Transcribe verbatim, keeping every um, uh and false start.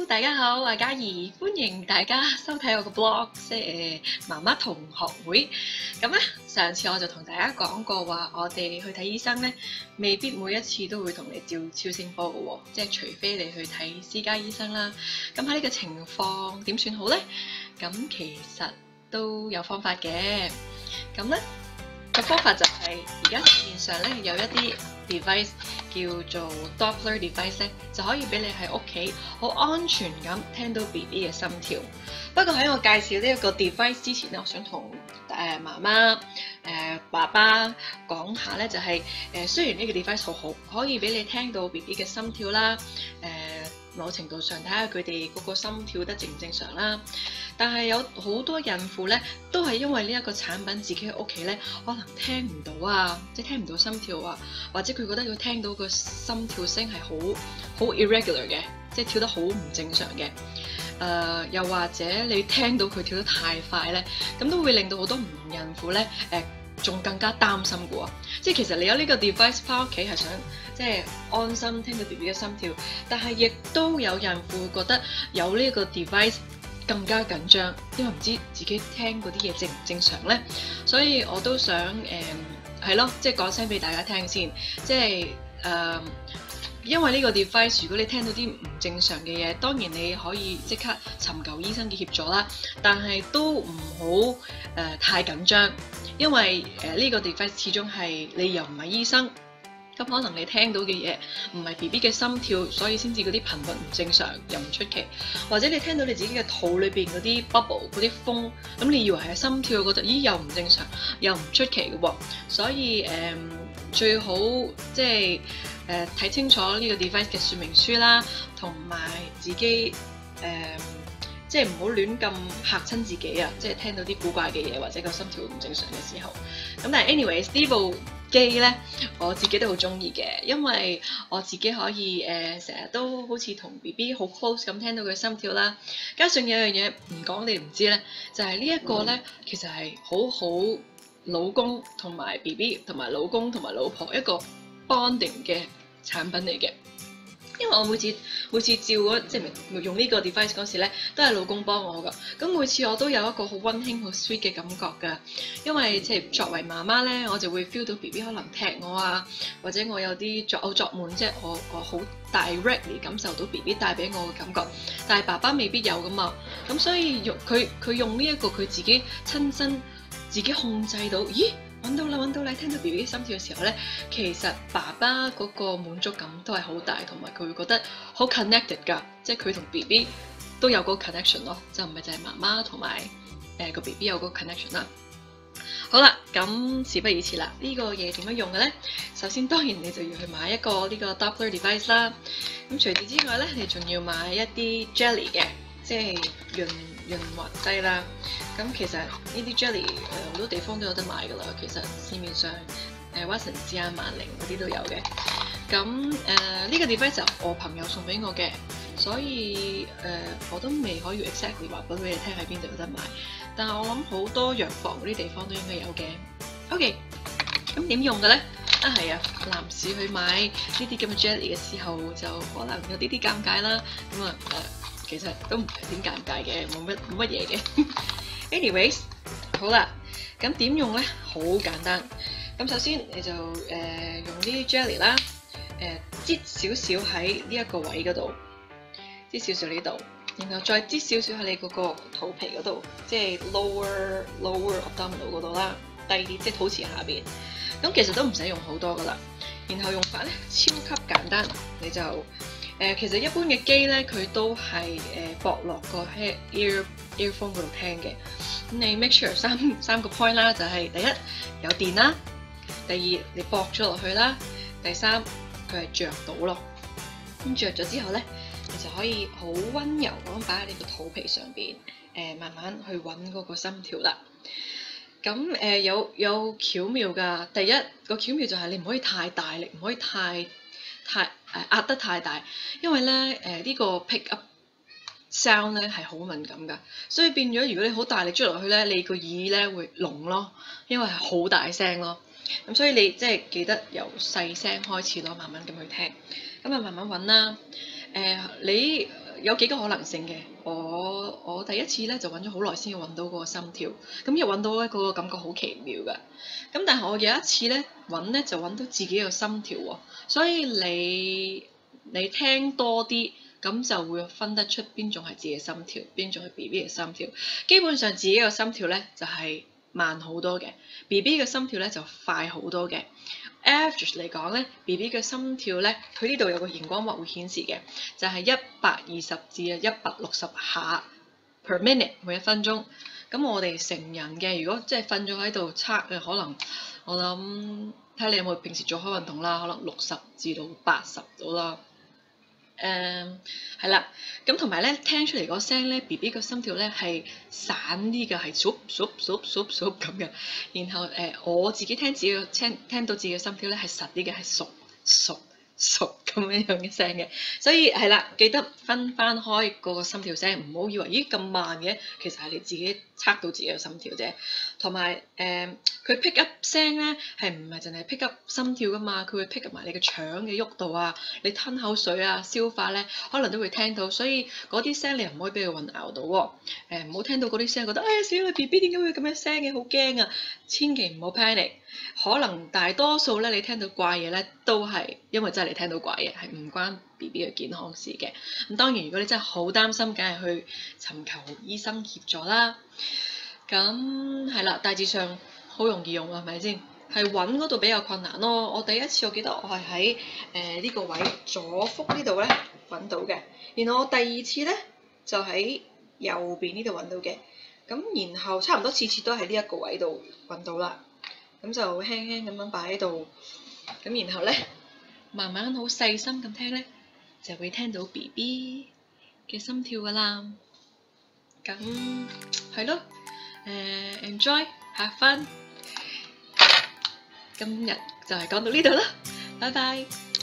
大家好，我係嘉怡，歡迎大家收睇我個 blog， 即係媽媽同學會。咁咧，上次我就同大家講過話，我哋去睇醫生咧，未必每一次都會同你照超聲波嘅喎，即係除非你去睇私家醫生啦。咁喺呢個情況點算好咧？咁其實都有方法嘅。咁咧個方法就係而家市面上咧有一啲 device 叫做 doppler device 咧，就可以俾你喺屋企好安全咁聽到 B B 嘅心跳。不過喺我介紹呢一個 device 之前咧，我想同誒媽媽、誒、呃、爸爸講下咧，就係、是、誒、呃、雖然呢個 device 好好，可以俾你聽到 B B 嘅心跳啦，誒、呃、某程度上睇下佢哋嗰個心跳得正唔正常啦。但係有好多孕婦咧，都係因為呢一個產品自己喺屋企咧，可能聽唔到啊，即係聽唔到心跳啊，或者佢覺得佢聽到個心跳聲係好好 irregular 嘅，即係跳得好唔正常嘅。誒、呃，又或者你聽到佢跳得太快咧，咁都會令到好多唔同孕婦咧，誒、呃，仲更加擔心嘅喎。即係其實你有呢個 device 翻屋企係想即係安心聽到 B B 嘅心跳，但係亦都有孕婦覺得有呢個 device更加緊張，因為唔知自己聽嗰啲嘢正唔正常咧，所以我都想誒係咯，即係講聲俾大家聽先，即係誒、呃，因為呢個 device 如果你聽到啲唔正常嘅嘢，當然你可以即刻尋求醫生嘅協助啦，但係都唔好誒太緊張，因為誒呢、呃呢個 device 始終係你又唔係醫生。咁可能你聽到嘅嘢唔係 B B 嘅心跳，所以先至嗰啲頻率唔正常，又唔出奇。或者你聽到你自己嘅肚裏邊嗰啲 bubble 嗰啲風，咁你以為係心跳，覺得咦又唔正常，又唔出奇嘅喎。所以誒、呃、最好即係誒睇清楚呢個 device 嘅說明書啦，同埋自己誒、呃、即係唔好亂咁嚇親自己啊！即係聽到啲古怪嘅嘢或者個心跳唔正常嘅時候。咁但係 anyways 呢部機咧，我自己都好中意嘅，因為我自己可以誒成日都好似同 B B 好 close 咁聽到佢心跳啦。加上有樣嘢唔講你唔知咧，就係、是、呢一個咧，其實係好好老公同埋 B B 同埋老公同埋老婆一個 bonding 嘅產品嚟嘅。因為我每次每次照嗰即係用呢個 device 嗰時咧，都係老公幫我噶。咁每次我都有一個好溫馨、好 sweet 嘅感覺噶。因為即係作為媽媽咧，我就會 feel 到 B B 可能踢我啊，或者我有啲作嘔作悶，即係我我好 directly 感受到 B B 帶俾我嘅感覺。但係爸爸未必有噶嘛。咁所以用佢佢用呢一個佢自己親身自己控制到，咦？揾到啦，揾到啦！聽到 B B 心跳嘅時候咧，其實爸爸嗰個滿足感都係好大，同埋佢會覺得好 connected 㗎，即係佢同 B B 都有嗰個 connection 咯，就唔係就係媽媽同埋誒個 B B 有嗰個 connection 啦。好啦，咁事不宜遲啦，呢個嘢點樣用嘅咧？首先當然你就要去買一個呢個 doppler device 啦。咁除此之外咧，你仲要買一啲 jelly 嘅，即係潤潤滑劑啦。咁其實呢啲 jelly 誒好多地方都有得買噶啦，其實市面上誒屈臣氏啊、萬寧嗰啲都有嘅。咁誒呢個 device 就我朋友送俾我嘅，所以誒、呃、我都未可以 exactly 話俾你聽喺邊度有得買，但係我諗好多藥房嗰啲地方都應該有嘅。OK，咁點用嘅咧？啊係啊，男士去買呢啲咁嘅 jelly 嘅時候就可能有啲啲尷尬啦。咁啊誒，其實都唔係點尷尬嘅，冇乜冇乜嘢嘅。Anyways， 好啦，咁點用咧？好簡單。咁首先你就誒、呃、用呢啲 jelly 啦，誒擠少少喺呢一個位嗰度，擠少少呢度，然後再擠少少喺你嗰個肚皮嗰度，即係 lower lower abdominal 嗰度啦，低啲即係肚臍下邊。咁其實都唔使用好多噶啦。然後用法咧超級簡單，你就誒、呃、其實一般嘅機咧佢都係誒駁落個 ear earphone 嗰度聽嘅。咁你 make sure 三三個 point 啦，就係、是、第一有電啦，第二你駁咗落去啦，第三佢係着到咯。咁着咗之後咧，你就可以好温柔咁擺喺你個肚皮上邊，誒、呃、慢慢去揾嗰個心跳啦。咁誒、呃、有有巧妙㗎。第一個巧妙就係你唔可以太大力，唔可以太太誒、呃、壓得太大，因為咧誒呢、呃這個 pick up sound 咧係好敏感㗎，所以變咗如果你好大力捽落去咧，你個耳咧會聾咯，因為係好大聲咯。咁所以你即係記得由細聲開始咯，慢慢咁去聽，咁啊慢慢揾啦。誒、呃、你有幾個可能性嘅。我我第一次咧就揾咗好耐先要揾到嗰個心跳，咁一揾到咧嗰個感覺好奇妙㗎。咁但係我有一次咧揾咧就揾到自己嘅心跳喎，所以你你聽多啲，咁就會分得出邊種係自己嘅心跳，邊種係 B B 嘅心跳。基本上自己嘅心跳咧就係慢好多嘅 ，B B 嘅心跳咧就快好多嘅。average 嚟講咧 ，B B 嘅心跳咧，佢呢度有個熒光幕會顯示嘅，就係一百二十至啊一百六十下 per minute 每一分鐘。咁我哋成人嘅，如果即係瞓咗喺度測嘅，可能我諗睇你有冇平時做開運動啦，可能六十至到八十到啦。誒係啦，咁同埋咧聽出嚟個聲咧 ，B B 個心跳咧係散啲嘅，係唰唰唰唰唰咁嘅。然後誒、呃、我自己聽自己嘅聽聽到自己嘅心跳咧係實啲嘅，係熟熟熟咁樣樣嘅聲嘅。所以係啦，記得分翻開個心跳聲，唔好以為咦咁慢嘅，其實係你自己測到自己嘅心跳啫。同埋誒佢 pick up 聲咧係唔係淨係 pick up 心跳噶嘛？佢會 pick up 埋你嘅腸嘅喐度啊，你吞口水啊、消化咧，可能都會聽到。所以嗰啲聲你又唔可以俾佢混淆到喎。誒唔好聽到嗰啲聲覺得哎呀死啦 B B 點解會咁樣聲嘅，好驚啊！千祈唔好 panic。可能大多數咧你聽到怪嘢咧都係因為真係你聽到怪嘢，係唔關 B B 嘅健康事嘅。咁當然如果你真係好擔心，梗係去尋求醫生協助啦。咁係啦，大致上好容易用啊，係咪先？係揾嗰度比較困難咯。我第一次我記得我係喺誒呢個位左腹呢度咧揾到嘅，然後我第二次咧就喺右邊呢度揾到嘅。咁然後差唔多次次都喺呢一個位度揾到啦。咁就輕輕咁樣擺喺度，咁然後咧慢慢好細心咁聽咧，就會聽到 B B 嘅心跳噶啦。咁係咯。誒、uh, enjoy have fun，今日就係講到呢度啦，拜拜。